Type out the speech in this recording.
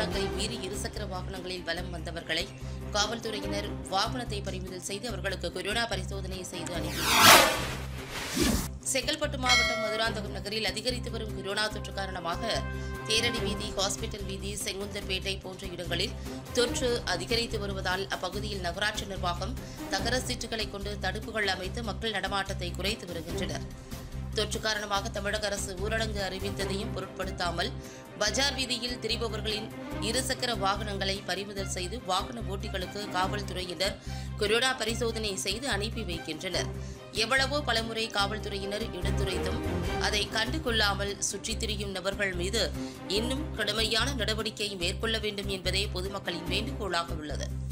ஊரடங்கை மீறி இருசக்கர வாகனங்களில் வலம் வந்தவர்களை காவல்துறையினர் வாகனத்தை பறிமுதல் செய்து அவர்களுக்கு கொரோனா பரிசோதனை செய்து அனுப்பினர். செங்கல்பட்டு மாவட்டம் மதுராந்தகம் நகரில் அதிகரித்து வரும் கொரோனா தொற்று காரணமாக தேரடி வீதி, ஹாஸ்பிட்டல் வீதி, செங்குந்தர்பேட்டை போன்ற இடங்களில் தொற்று அதிகரித்து வருவதால் அப்பகுதியில் நகராட்சி நிர்வாகம் தகர சீட்டுகளை கொண்டு தடுப்புகள் அமைத்து மக்கள் நடமாட்டத்தை குறைத்து வருகின்றனர். தொற்று காரணமாக தமிழக அரசு ஊரடங்கு அறிவித்ததையும் பொருட்படுத்தாமல் பஜார் வீதியில் திரிபவர்களின் இருசக்கர வாகனங்களை பறிமுதல் செய்து வாகன ஓட்டிகளுக்கு காவல்துறையினர் கொரோனா பரிசோதனை செய்து அனுப்பி வைக்கின்றனர். எவ்வளவோ பலமுறை காவல்துறையினர் எடுத்துரைத்தும் அதை கண்டுகொள்ளாமல் சுற்றித் திரியும் நபர்கள் மீது இன்னும் கடுமையான நடவடிக்கை மேற்கொள்ள வேண்டும் என்பதே பொதுமக்களின் வேண்டுகோளாக உள்ளது.